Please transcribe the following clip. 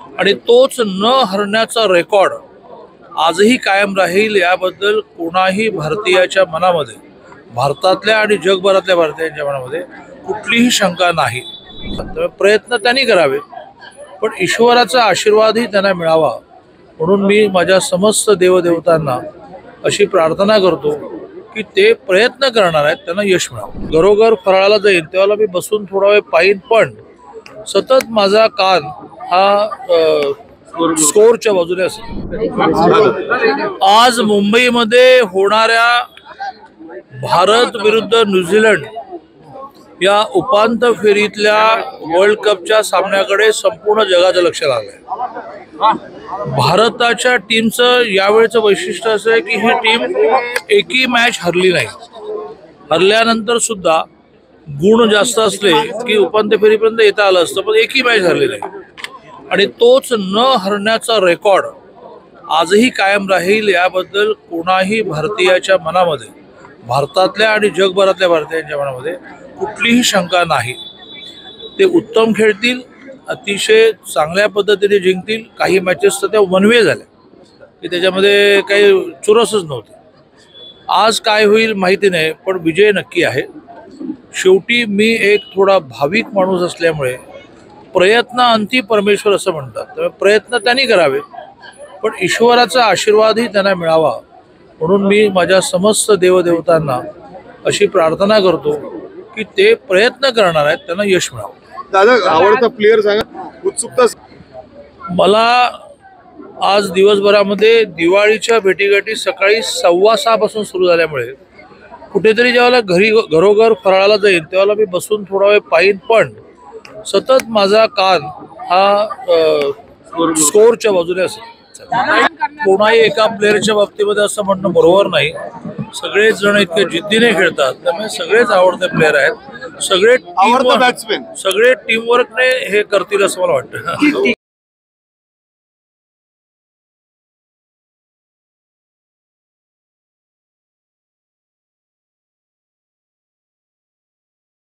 आणि तोच न हरण्याचा रेकॉर्ड आजही कायम राहील याबद्दल कोणाही भारतीयाच्या मनामध्ये, भारतातल्या आणि जगभरातल्या भारतीयांच्या मनामध्ये कुठलीही शंका नाही. प्रयत्न त्यांनी करावे, पण ईश्वराचा आशीर्वादही त्यांना मिळावा म्हणून मी माझ्या समस्त देवदेवतांना अशी प्रार्थना करतो की ते प्रयत्न करणार आहेत, त्यांना यश मिळावं. घरोघर फराळाला जाईन तेव्हा मी बसून थोडा वेळ पाहीन, पण सतत माझा कान हा स्कोरच्या बाजूने असेल. आज मुंबईमध्ये होणाऱ्या भारत विरुद्ध न्यूझीलंड या उपांत्य फेरीतल्या वर्ल्ड कपच्या सामन्याकडे संपूर्ण जगाचं लक्ष लागलंय. भारताच्या टीमचं यावेळचं वैशिष्ट्य असं आहे की ही टीम एकही मॅच हरली नाही. हरल्यानंतर सुद्धा गुण जास्त असले की उपांत्य फेरीपर्यंत येता आलं असतं, पण एकही मॅच हरली नाही. आणि तोच न हरण्याचा रेकॉर्ड आजही कायम राहील याबद्दल कोणाही भारतीयाच्या मनामध्ये, भारतातल्या आणि जगभरातल्या भारतीयांच्या मनामध्ये कुठलीही शंका नाही. ते उत्तम खेळतील, अतिशय चांगल्या पद्धतीने जिंकतील. काही मॅचेस तर त्या वनवे झाल्या की त्याच्यामध्ये काही चुरसच नव्हती. आज काय होईल माहिती नाही, पण विजय नक्की आहे. शेवटी मी एक थोडा भाविक माणूस असल्यामुळे प्रयत्न अंती परमेश्वर असं म्हणतात, त्यामुळे प्रयत्न त्यांनी करावे, पण ईश्वराचा आशीर्वादही त्यांना मिळावा म्हणून मी माझ्या समस्त देवदेवतांना अशी प्रार्थना करतो की ते प्रयत्न करणार आहेत, त्यांना यश मिळावं. दादा, आवडता प्लेयर सांगा. उत्सुकता. मला आज दिवसभरामध्ये दिवाळीच्या भेटीगाठी सकाळी 6:15 पासून सुरू झाल्यामुळे कुठेतरी जेव्हा घरोघर फराळाला जाईन तेव्हा मी बसून थोडा वेळ पाहीन, पण सतत माझा कान हा स्कोरच्या बाजूने असेल. कोणाही एका प्लेअरच्या बाबतीमध्ये असं म्हणणं बरोबर नाही. सगळेच जण इतके जिद्दीने खेळतात, त्यामुळे सगळेच आवडते प्लेअर आहेत. सगळे टीमवर्कने हे करतील असं मला वाटतं.